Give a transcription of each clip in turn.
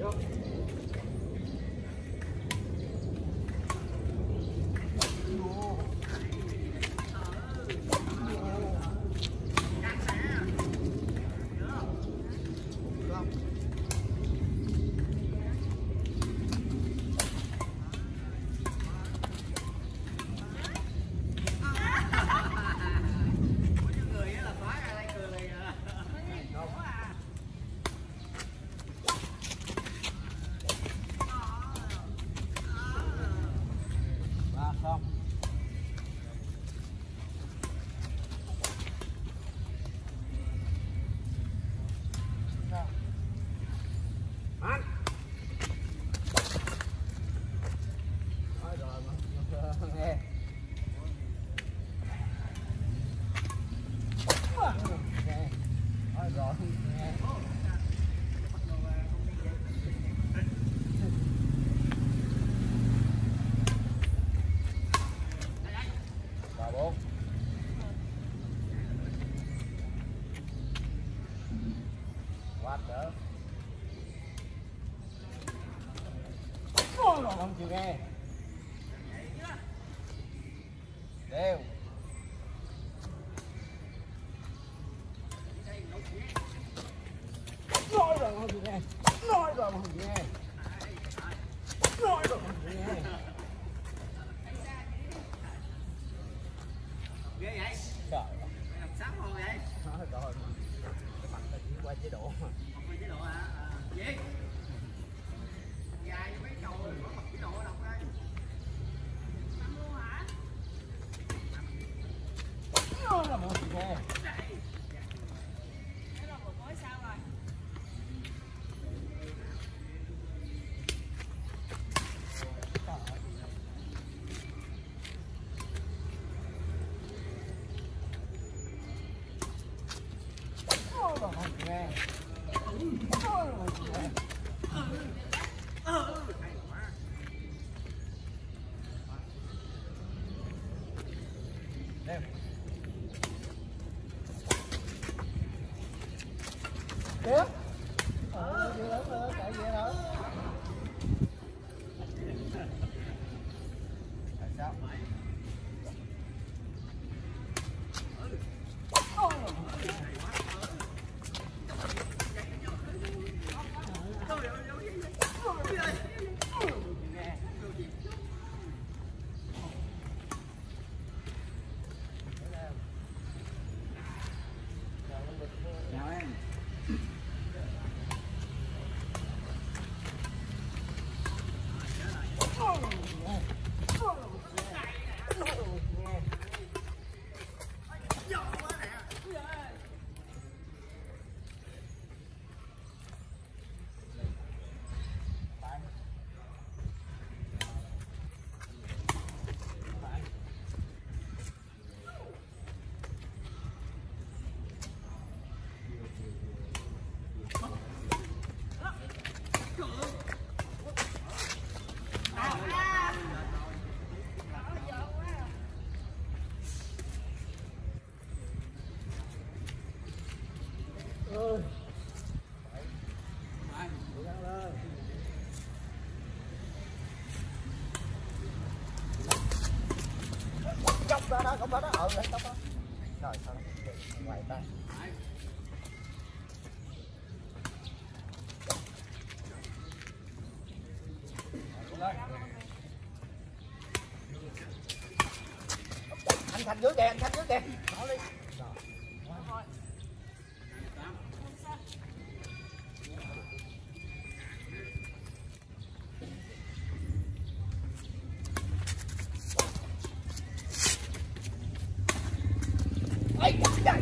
Không chịu nghe đều nói rồi không chịu nghe, nói rồi không chịu nghe, nói rồi không chịu nghe. Ghê vậy? Trời ơi, làm sao rồi vậy? Nói rồi cái mặt ta chỉ qua chế độ mà. Không qua chế độ hả? Gì? Dài mấy cầu rồi có mặt chế độ đọc đây. Năm luôn hả? Nói là không chịu nghe. Thế là vừa mới sao rồi? Nghe. Đây. Tiếp. Đi lớn nữa, chạy về đó. Tại sao? Chào em. Cốc ra đó, cốc ra đó, cốc đó. Rồi sao ngoài tay. Anh Thành dưới kìa, anh Thành dưới kìa. Bỏ đi. Rồi. Ây, trời.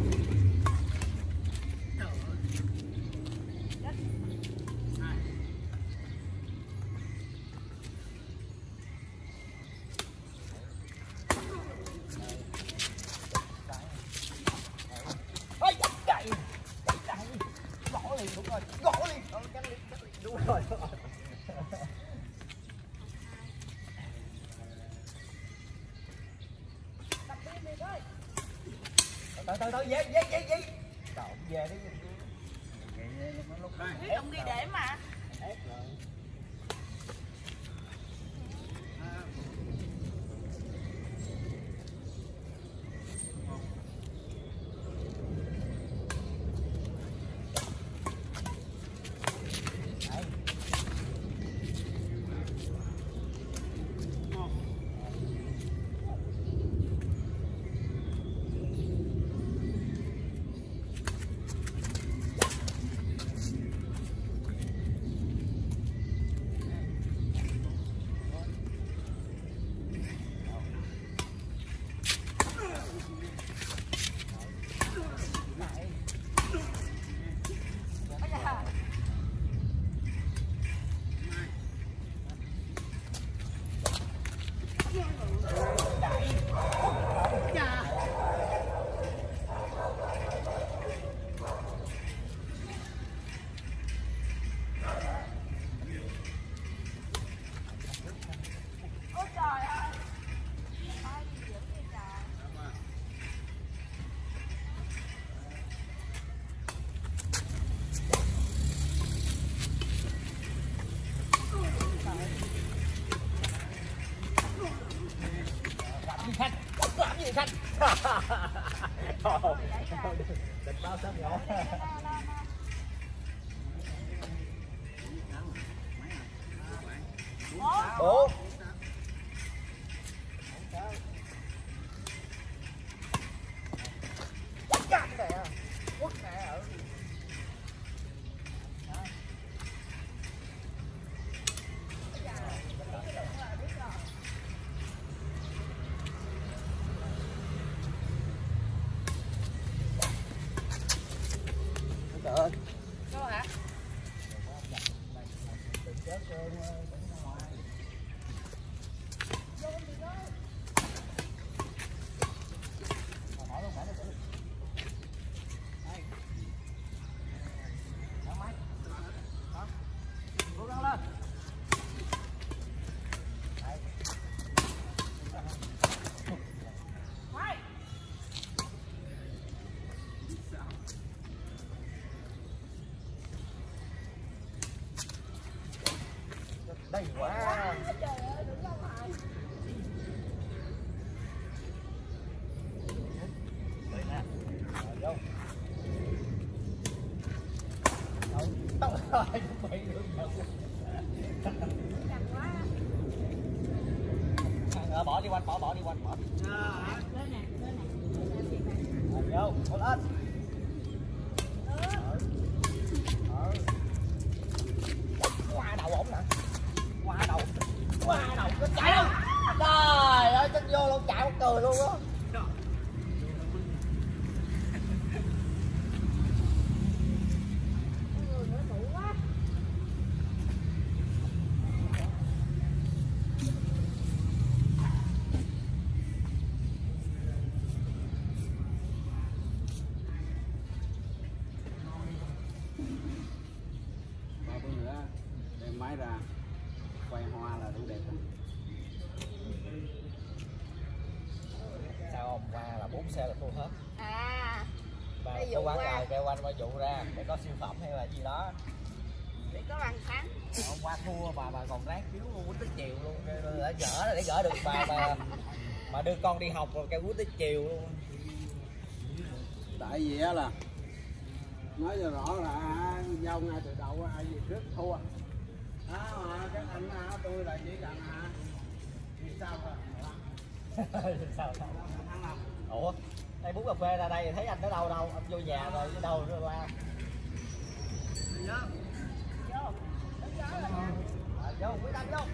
Gõ liền, đúng rồi, gõ liền. Đúng rồi. Từ từ về. Cậu về đi. Ông đi để mà. ép rồi. Làm gì Khanh? Đừng bao sớm nhỏ. Ủa? Cắt nè, quất nè ở. Trời ơi. Có hả? Đây quá. Trời ơi, đừng lâu hoài. Đây nè. Rồi vô. Tao rồi cũng bị được rồi. Chặt quá. Bỏ đi quanh, bỏ đi quanh, bỏ. Lên nè, lên nè. Rồi vô, cố lên. Qua đầu ổng nè. Qua đầu nó chạy đâu. Trời ơi, chân vô luôn, chạy một cười luôn á. Người nó đủ quá. Ba bữa nữa đem máy ra quay hoa là đủ đẹp rồi. Sao hôm qua là 4 xe là full hết. À, Bà cái có vụ quán qua. rồi kêu anh qua vụ ra để có siêu phẩm hay là gì đó. để có bằng sáng. Hôm qua thua bà còn ráng cứu luôn quýnh tới chiều luôn, để gỡ được bà đưa con đi học rồi kêu quýnh tới chiều luôn. Tại vì á là nói cho rõ là giao ngay từ đầu ai gì trước thua. Mà các anh tôi là chỉ cần vì sao Sao? Ủa, đây bún cà phê ra đây thấy anh ở đâu, anh vô nhà rồi ở đâu rồi la. Vô, quý anh vô.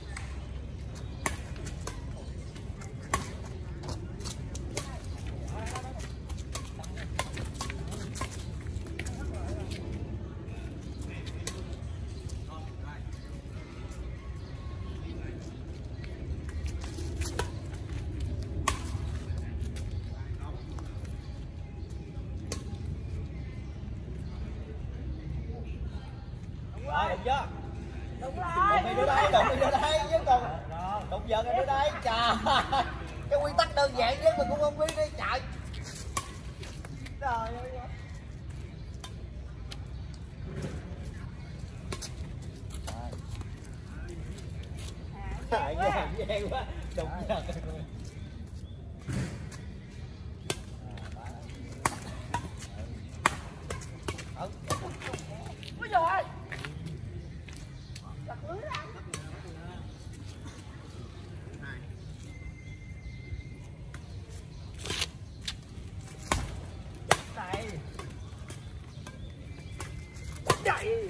Rồi, đúng chưa? Đúng rồi. Đụng đi đưa đây chứ còn đụng giờ rồi đưa đây. Trời, cái quy tắc đơn giản chứ mình cũng không biết đi trời. Trời ơi. Hại gian quá, đụng giật. Ôi trời ơi. Đặt lưới ra. Này. Chạy.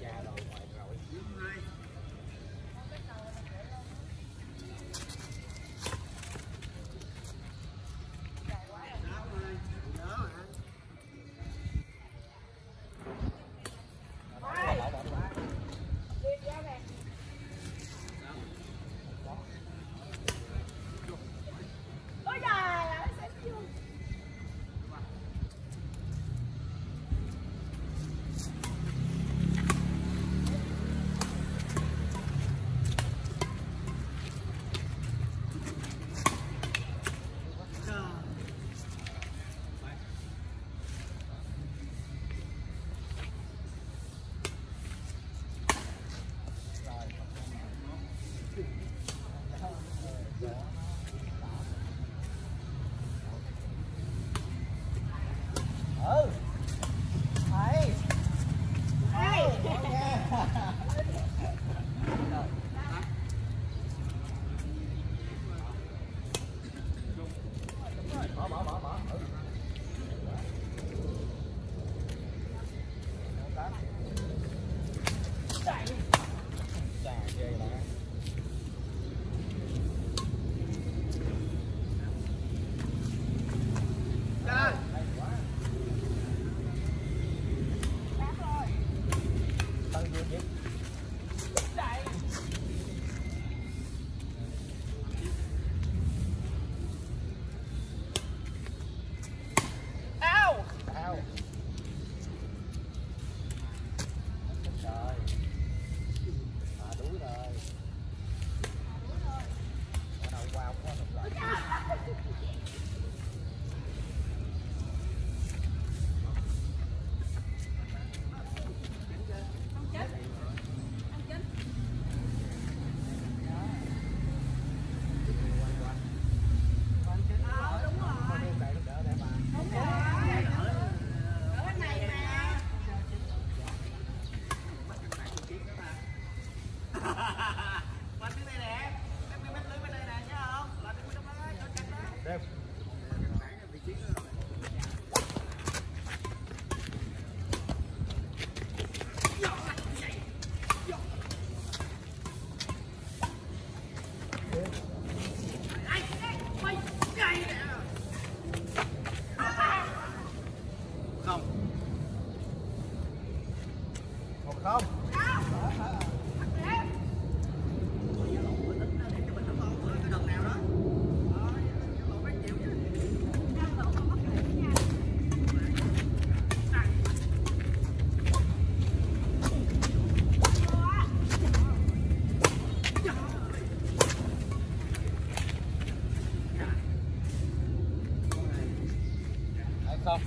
Không. Không.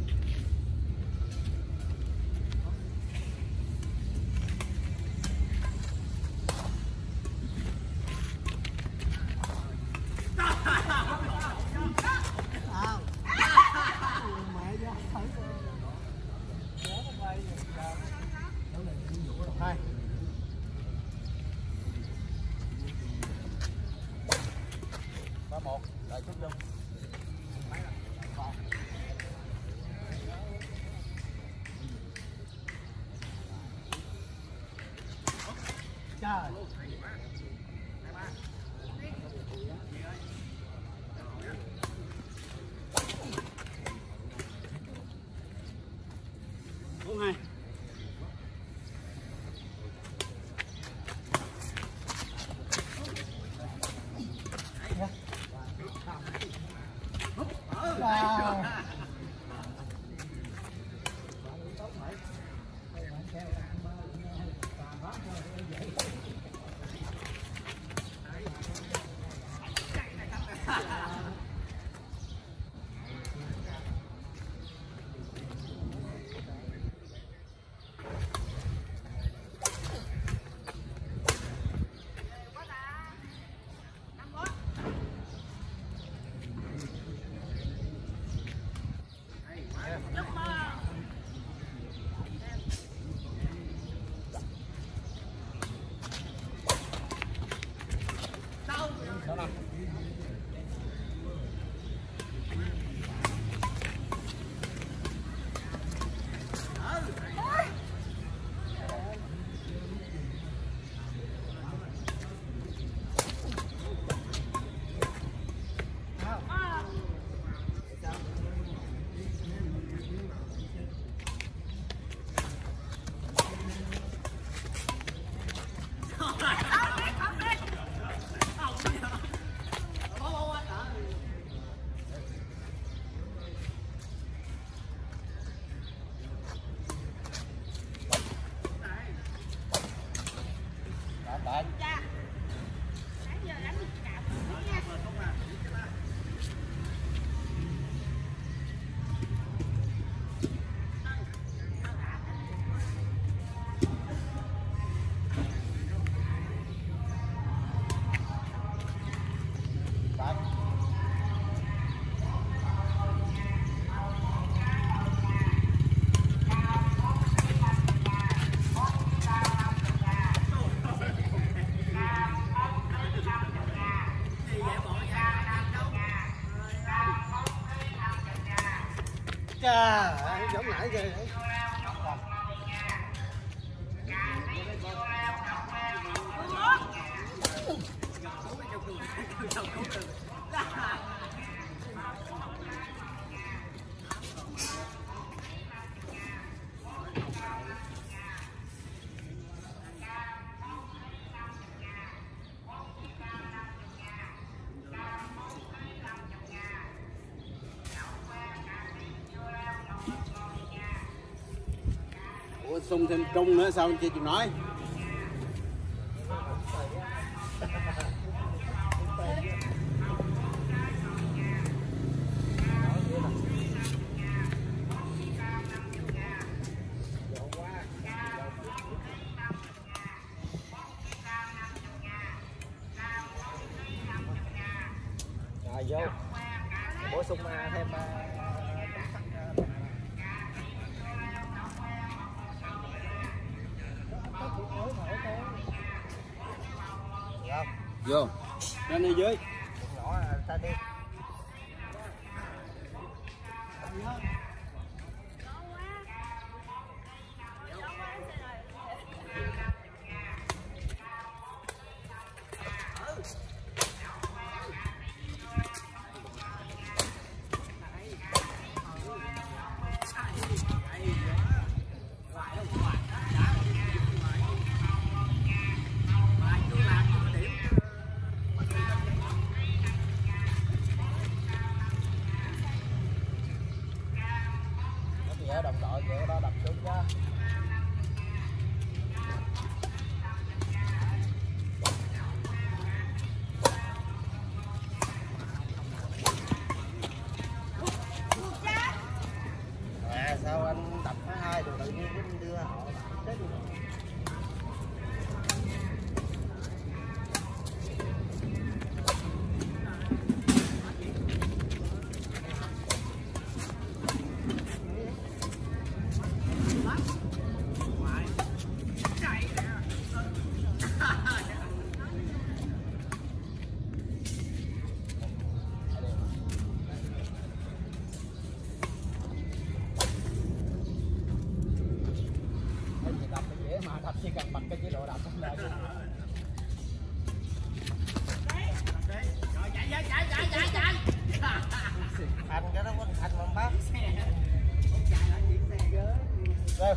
Hai. Ba một, lại chút luôn. Trời. Bốn hai. Bạn. Cha. Sáng giờ đánh cạo nha. Bạn. Chà, giống nãy ghê đấy. Ủa xung thêm trung nữa sao anh chị chịu nói? Rồi vô. Bổ sung thêm Vô. Lên đi dưới. nhỏ ta đi. Ở đồng đội vậy đó đập xuống đó. À, sao anh đập có hai rồi tự nhiên cái đưa họ chết luôn. Đập chỉ cần bật cái chế độ đập không lại. Chạy. Thành cái đó có thành mà bác. Đâu.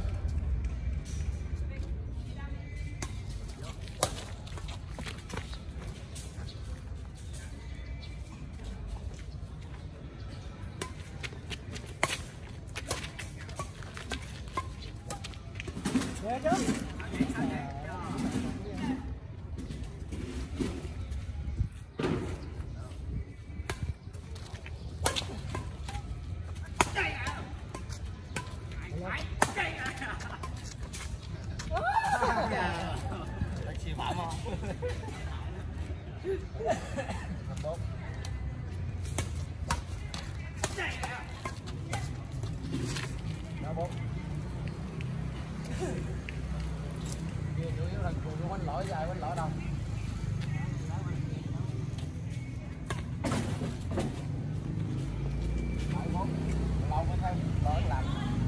Nghe chứ. Xì bả mà. 4. Đó 4. Kia chủ yếu là cuồng quanh lỗi dài quanh lỗi đâu. Lại 4. Lâu mới thêm lỗi lạnh.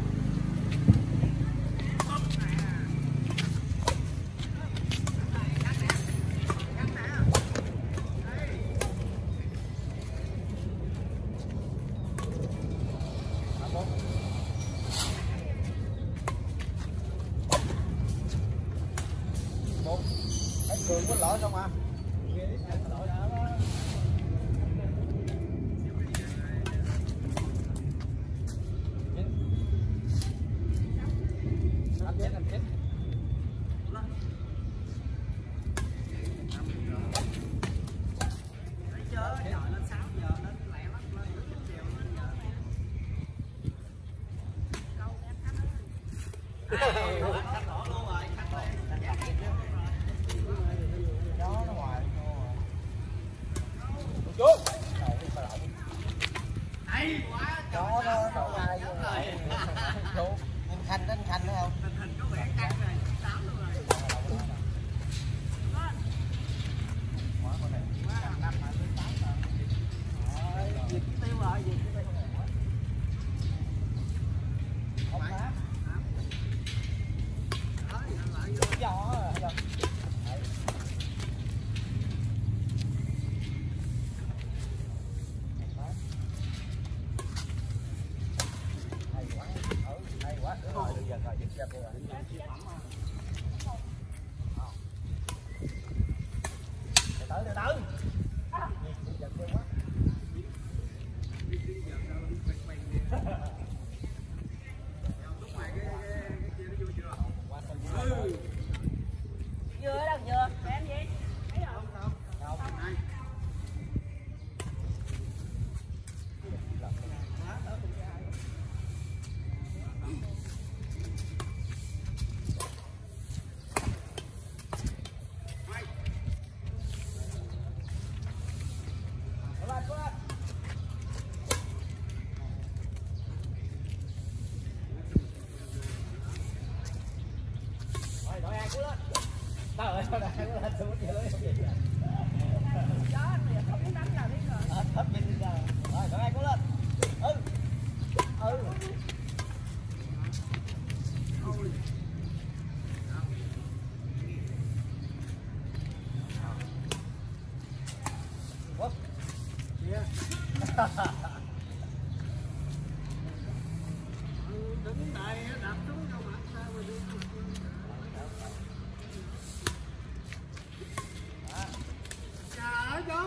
Cường có lỗi không à? Xanh đỏ luôn rồi, xanh này. Đó nó ngoài chú Hay quá. đó nó ngoài chú nhìn khanh đến khanh nữa không Tình hình có vẻ căng rồi, 8 luôn rồi. Diệt cái tiêu rồi, diệt cái tiêu rồi. Không má. Giò rồi. Hay quá. Hay quá. Rồi bây giờ rồi, dứt ra rồi. Từ từ. Giật ghê quá. Dừa đâu dừa, để em gì? Thấy không? Rồi, đội ai cú lên. Trời ơi, đội ai cú lên xuống chơi lưới không vậy? Gió bây giờ không biết đánh nào biết rồi. Hết pin đi rồi. Rồi, đội ai cú lên. Quất. Đứng đây đạp xuống cho mặt sao mà đi. Trời ơi chú.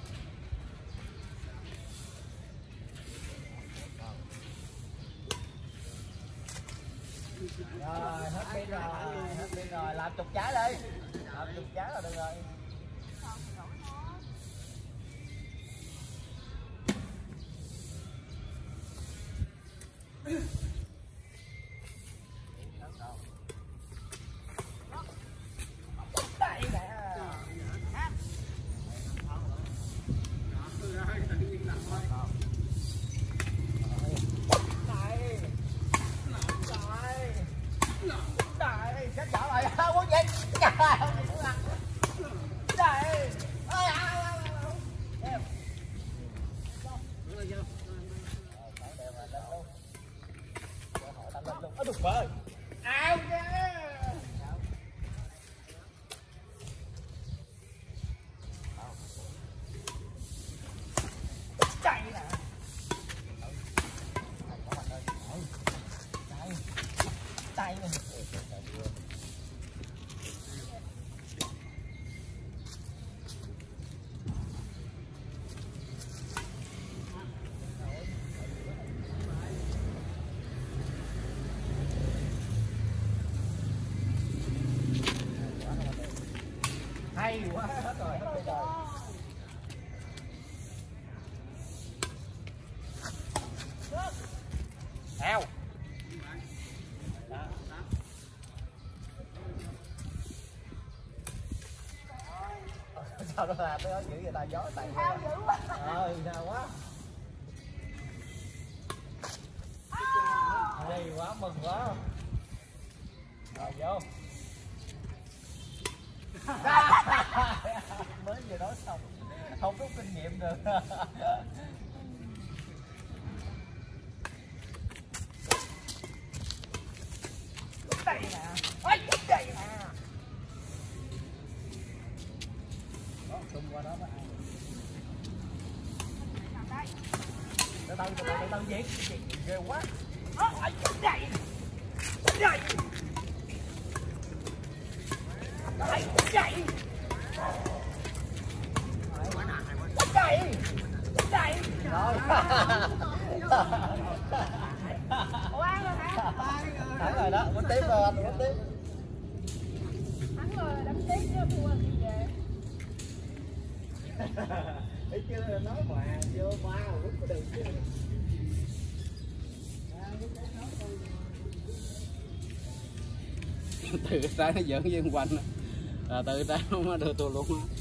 Rồi, hết pin rồi, làm chục trái đi. Làm chục trái là được rồi. Đây nè. Đây, chết vợ rồi, muốn gì? Trời ơi, đây. Ôi, em. Ở đục bơi. Ao nha. Chạy nè. Chạy nè. Hay quá, hết rồi, hết bây giờ. Ao. Sao nó làm cái đó dữ vậy ta, gió tay. Thao dữ quá. Sao quá. Hay quá, mừng quá. Rồi vô. Mới vừa nói xong không có kinh nghiệm được. Đây nè. Ôi, đây nè. Đó, tung qua đó mới ăn. Từ từ Việt, ghê quá. Ôi, đây. Đây. Đây. Đây. Đây. Đây. Rồi. Ủa ăn rồi hả? Thắng rồi đó, quýnh tiếp rồi anh, quýnh tiếp. Thắng rồi, đánh tiếp chứ thua thì về. Thấy chưa, nói mà vô ba rồi quýnh có được chứ. từ trái nó dẫn viên quanh rồi từ trái nó đưa tôi luôn á.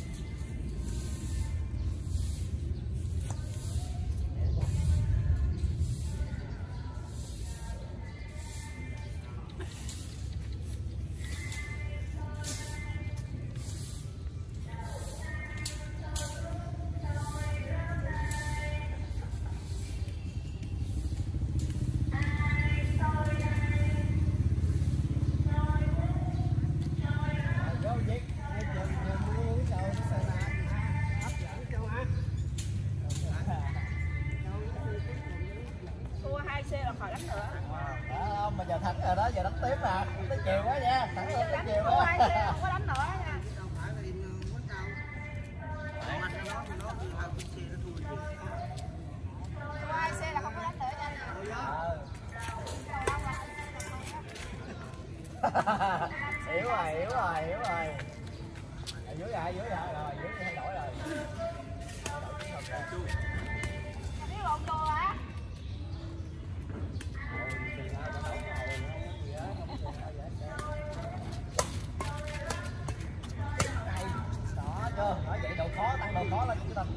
Mà giờ thắng rồi đó, giờ đánh tiếp nè, tới chiều quá nha, thắng lên tới chiều quá. Không có đánh nữa nha. Đâu phải là im quýnh đâu. Mặt nó thì nó là cái xe nó thua gì. Thua 2 xe là không có đánh nữa nha. Hiểu rồi, hiểu rồi, hiểu rồi. Dưới rồi, dưới thay đổi rồi. Biết lộn đồ hả? Đó chưa? Nói vậy độ khó, tăng độ khó lên chúng ta.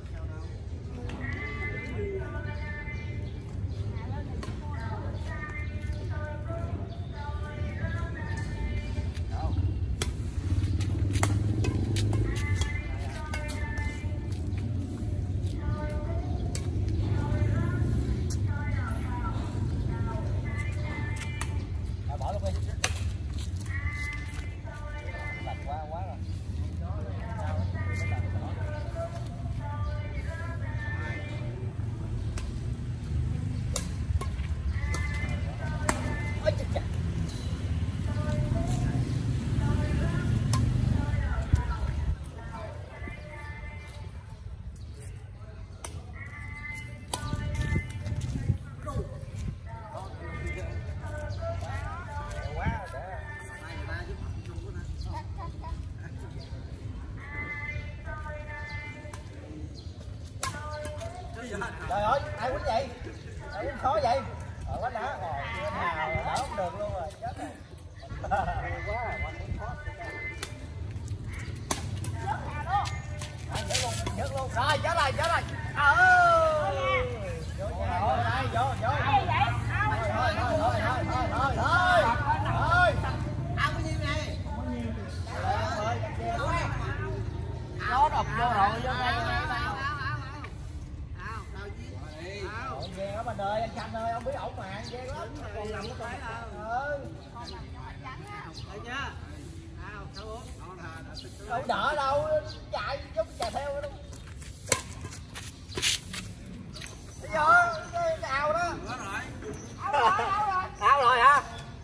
Bỏ luôn đi. Lạnh quá rồi. Ôi trời trời. Trời ơi, ai quýnh vậy? Ai quýnh khó vậy? Quá đá, chưa nào đỡ không được luôn rồi, chết rồi. Quá, khó. Dứt luôn. Rồi, chết rồi. Vô nhà, vô đây, vô. Thôi. Ăn bao nhiêu này? Nó đập vô rồi, vô đây. Ghê lắm anh ơi, anh Khanh ơi, ông biết ổng mà, ghê lắm. Còn nằm nó đâu đỡ đâu, chạy giống chạy theo đâu. Bây giờ cái ao đó. Ao rồi hả?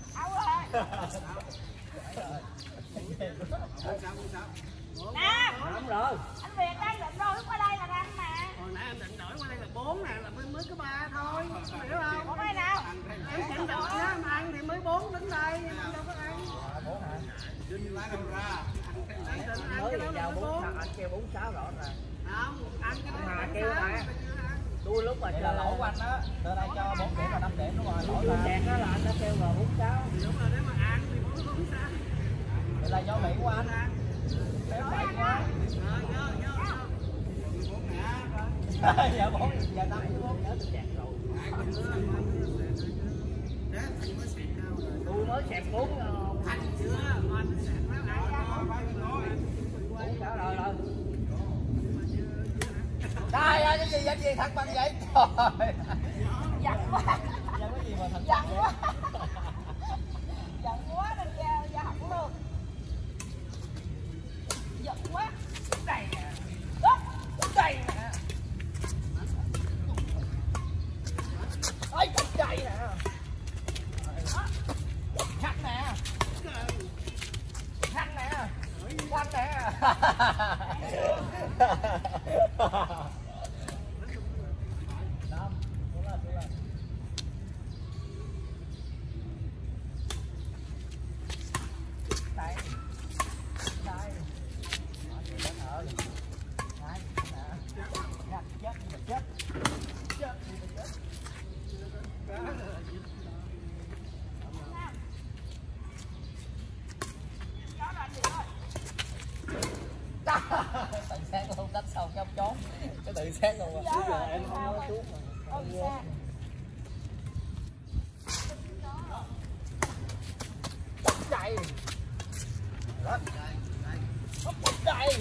Nè, Không rồi. anh Việt đang định đôi lúc qua đây là ăn mà. Hồi nãy em định đổi qua đây là 4 nè, là mới có 3 thôi. Hiểu không? Không ai nào. Em định đổi á, mà ăn thì mới 4 đến đây, nhưng mà đâu có ăn. Vinh lấy đâu ra. Mới vào 4, anh kêu 46 rõ ràng. Không, ăn cái đó Mà kêu mà. Đuôi lúc mà là lỗ của anh á, từ đây cho 4 điểm và 5 điểm đúng rồi, lỗ là chẹt đó là anh đã kêu vào 46. Đúng rồi, nếu mà ăn thì 4 sao. Vậy là do Mỹ của anh. Em vậy quá. Giờ 4, giờ 5, 4 nữa tôi chẹt rồi. Tôi mới xẹp 4 Thành chưa? Anh xẹp nó rồi. Trời ơi, cái gì thằng bằng vậy? Trời. Giận quá. Giận cái gì mà thằng Giận quá. Giận quá nên ra hẳn luôn. Giận quá. Đây nè. Đây nè. Ôi trời nè. Khăn nè. Khăn nè. Quanh nè. Năm, xuống lên. Đây. cái ông chó cái tự sát luôn rồi. Gió rồi, Em không sao có rồi? xuống Ôi xa. chạy đó hấp chạy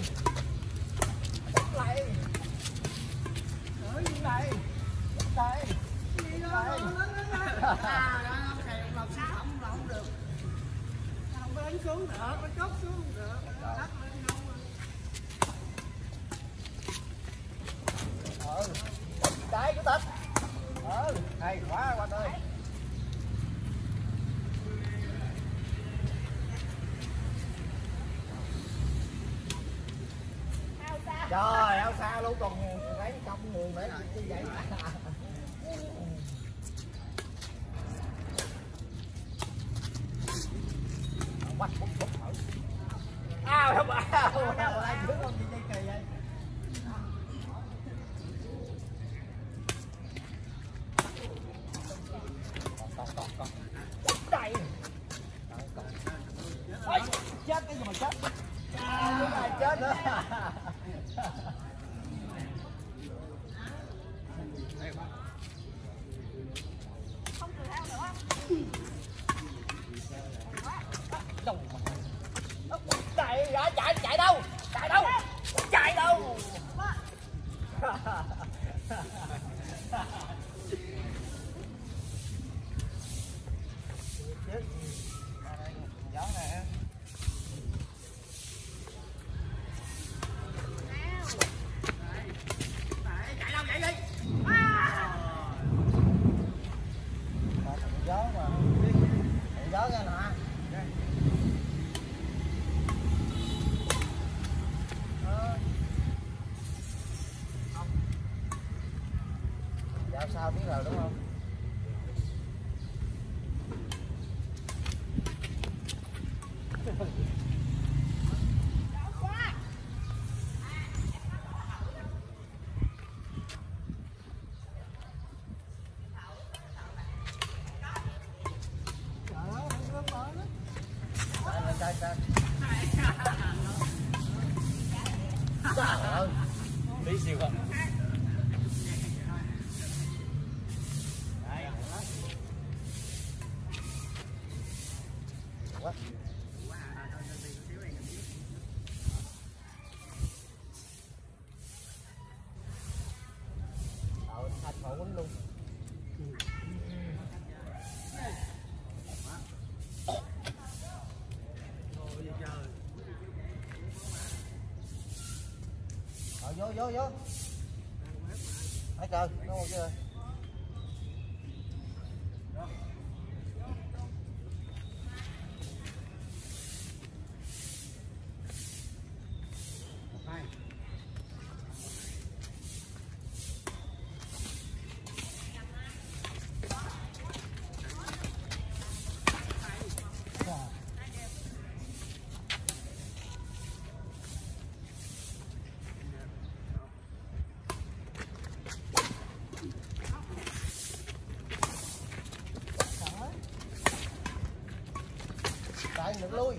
lại ở như này đây đây Không được. Không có đánh xuống được, nó chốt xuống không được. Đắt lên không. đấy chủ tịch hay quá Quanh ơi. Trời áo xa luôn còn lấy công người mấy như vậy. Quanh bút bút thử. Không ai trước không gì kỳ vậy. Còn. Đây. Ôi, chết cái gì mà chết. Cái này chết nữa. Không cười theo nữa. Chạy ra chạy đâu? Chạy đâu? Chạy đâu? Chết. Gió nè. Chạy đâu chạy đi. Gió mà. Gió ra nè. Dạo sao biết rồi đúng không? Trời ơi, tí xíu à. Quá. Thành khổ quýnh luôn. Vô. Hãy trời, nó một chưa rồi. Chạy ngược lui.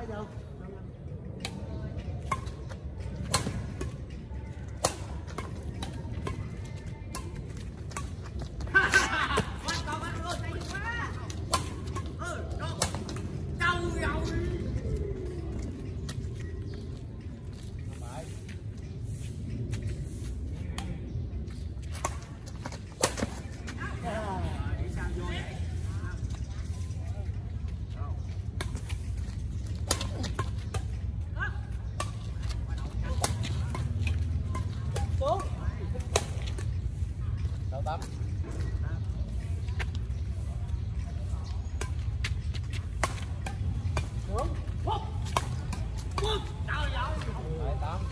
vô. Đâu tắm. Trời ơi. Đấy, tắm.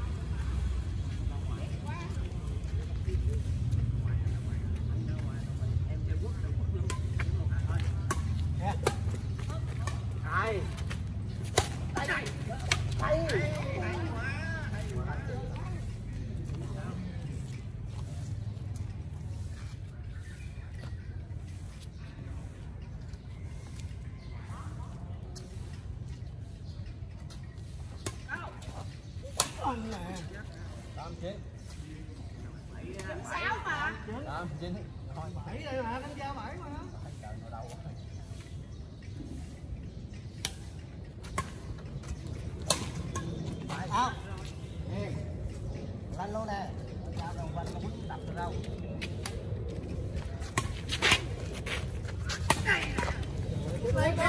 Em chơi quất đâu quất luôn. Nè. Đây. Đây đây. Đây. Anh nè. 89. 6 mà. 89. Thôi. 7 đây mà, đánh giá 7 mà. Trời nó đâu quá. Không. Nè. Lăn luôn nè. Sao đâu quanh nó quýnh đập đâu. Lấy